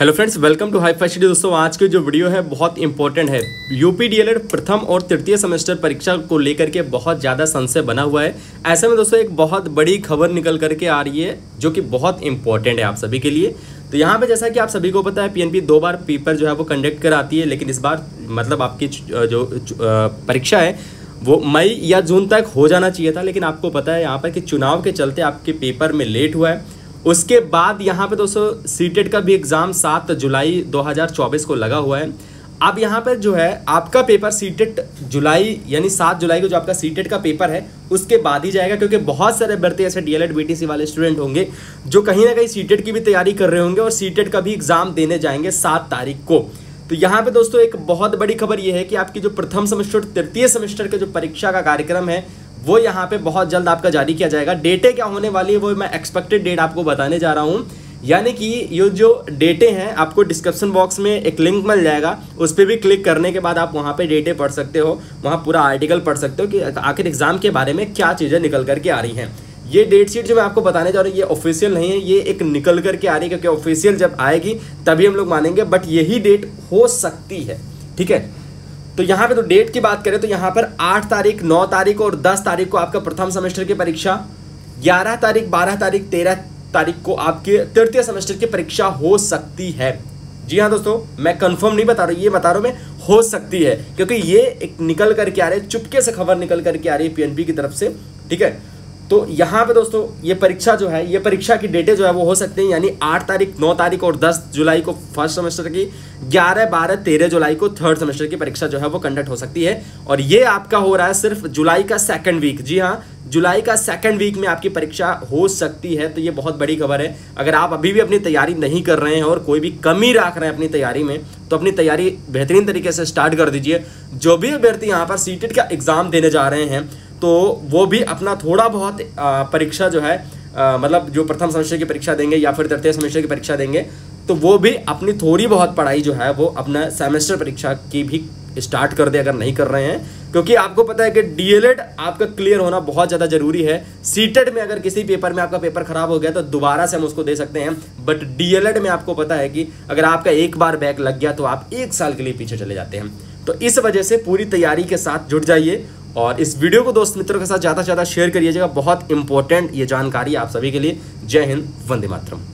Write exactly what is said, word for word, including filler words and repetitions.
Hello friends, welcome to hi fi study. दोस्तों, आज की जो वीडियो है बहुत इंपॉर्टेंट है। यूपी डीएलएड प्रथम और तृतीय सेमेस्टर परीक्षा को लेकर के बहुत ज़्यादा संशय बना हुआ है। ऐसे में दोस्तों एक बहुत बड़ी खबर निकल करके आ रही है जो कि बहुत इंपॉर्टेंट है आप सभी के लिए। तो यहाँ पे जैसा कि आप सभी को पता है, पीएनपी दो बार पेपर जो है वो कंडक्ट कराती है, लेकिन इस बार मतलब आपकी जो परीक्षा है वो मई या जून तक हो जाना चाहिए था। लेकिन आपको पता है यहाँ पर कि चुनाव के चलते आपके पेपर में लेट हुआ है। उसके बाद यहाँ पे दोस्तों सीटेट का भी एग्ज़ाम सात जुलाई दो हज़ार चौबीस को लगा हुआ है। अब यहाँ पर जो है आपका पेपर सीटेट जुलाई यानी सात जुलाई को जो आपका सीटेट का पेपर है उसके बाद ही जाएगा, क्योंकि बहुत सारे अभ्यर्थी ऐसे डीएलएड बीटीसी वाले स्टूडेंट होंगे जो कहीं ना कहीं सीटेट की भी तैयारी कर रहे होंगे और सीटेट का भी एग्ज़ाम देने जाएंगे सात तारीख को। तो यहाँ पे दोस्तों एक बहुत बड़ी खबर ये है कि आपकी जो प्रथम सेमेस्टर तृतीय सेमेस्टर के जो परीक्षा का कार्यक्रम है वो यहाँ पे बहुत जल्द आपका जारी किया जाएगा। डेटें क्या होने वाली है वो मैं एक्सपेक्टेड डेट आपको बताने जा रहा हूँ। यानी कि ये जो डेटें हैं आपको डिस्क्रिप्शन बॉक्स में एक लिंक मिल जाएगा, उस पर भी क्लिक करने के बाद आप वहाँ पे डेटें पढ़ सकते हो, वहाँ पूरा आर्टिकल पढ़ सकते हो कि आखिर एग्जाम के बारे में क्या चीज़ें निकल करके आ रही हैं। ये डेट शीट जो मैं आपको बताने जा रहा हूँ ये ऑफिशियल नहीं है, ये एक निकल करके आ रही है, क्योंकि ऑफिशियल जब आएगी तभी हम लोग मानेंगे, बट यही डेट हो सकती है। ठीक है, तो यहाँ पे तो डेट की बात करें तो यहाँ पर आठ तारीख, नौ तारीख और दस तारीख को आपका प्रथम सेमेस्टर की परीक्षा, ग्यारह तारीख, बारह तारीख, तेरह तारीख को आपके तृतीय सेमेस्टर की परीक्षा हो सकती है। जी हाँ दोस्तों, मैं कंफर्म नहीं बता रहा हूँ, ये बता रहा हूँ मैं हो सकती है, क्योंकि ये एक निकल करके आ रही है, चुपके से खबर निकल करके आ रही है पीएनपी की तरफ से। ठीक है, तो यहाँ पे दोस्तों ये परीक्षा जो है, ये परीक्षा की डेटें जो है वो हो सकती हैं, यानी आठ तारीख, नौ तारीख और दस जुलाई को फर्स्ट सेमेस्टर की, ग्यारह, बारह, तेरह जुलाई को थर्ड सेमेस्टर की परीक्षा जो है वो कंडक्ट हो सकती है। और ये आपका हो रहा है सिर्फ जुलाई का सेकंड वीक। जी हाँ, जुलाई का सेकंड वीक में आपकी परीक्षा हो सकती है। तो ये बहुत बड़ी खबर है। अगर आप अभी भी अपनी तैयारी नहीं कर रहे हैं और कोई भी कमी रख रहे हैं अपनी तैयारी में, तो अपनी तैयारी बेहतरीन तरीके से स्टार्ट कर दीजिए। जो भी अभ्यर्थी यहाँ पर सीटेट का एग्ज़ाम देने जा रहे हैं तो वो भी अपना थोड़ा बहुत परीक्षा जो है आ, मतलब जो प्रथम सेमेस्टर की परीक्षा देंगे या फिर तृतीय सेमेस्टर की परीक्षा देंगे, तो वो भी अपनी थोड़ी बहुत पढ़ाई जो है वो अपना सेमेस्टर परीक्षा की भी स्टार्ट कर दे अगर नहीं कर रहे हैं, क्योंकि आपको पता है कि डीएलएड आपका क्लियर होना बहुत ज़्यादा जरूरी है। सीटेट में अगर किसी पेपर में आपका पेपर खराब हो गया तो दोबारा से हम उसको दे सकते हैं, बट डीएलएड में आपको पता है कि अगर आपका एक बार बैक लग गया तो आप एक साल के लिए पीछे चले जाते हैं। तो इस वजह से पूरी तैयारी के साथ जुट जाइए और इस वीडियो को दोस्त मित्रों के साथ ज़्यादा से ज़्यादा शेयर करिएगा। बहुत इंपॉर्टेंट ये जानकारी आप सभी के लिए। जय हिंद, वंदे मातरम।